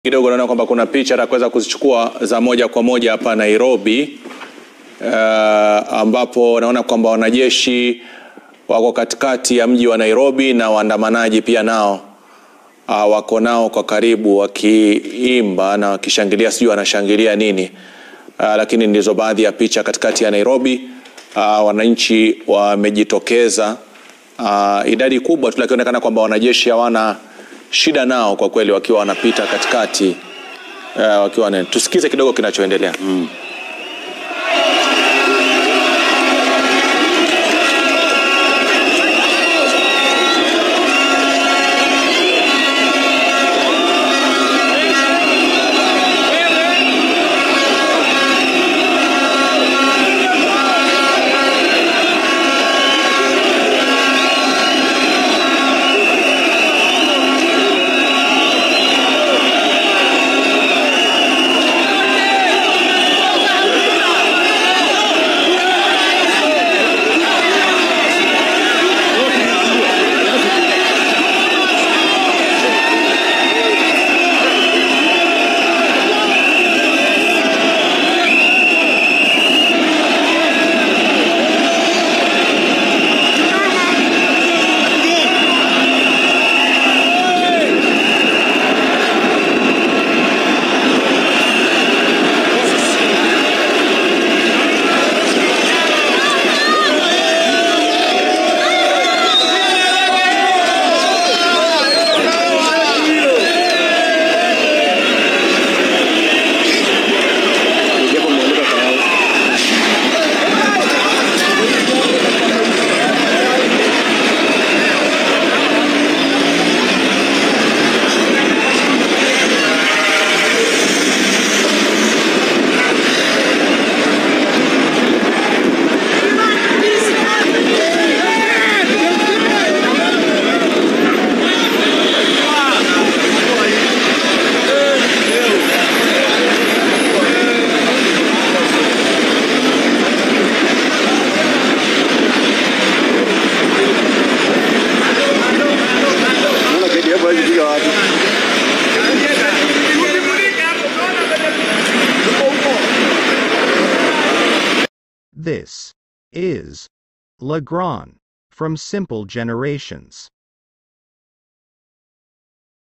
Kidogo naona kwamba kuna picha atakweza kuzichukua za moja kwa moja hapa Nairobi, ambapo naona kwamba wanajeshi wako katikati ya mji wa Nairobi na waandamanaji pia nao wako nao kwa karibu wakiimba na wakishangilia, sijui wanashangilia nini, lakini ndizo baadhi ya picha katikati ya Nairobi. Wananchi wamejitokeza, idadi kubwa tu, lakini inaonekana kwamba wanajeshi hawana shida nao kwa kweli, wakiwa wanapita katikati, wakiwa tusikize kidogo kinachoendelea. This is Legrand from Simple Generations.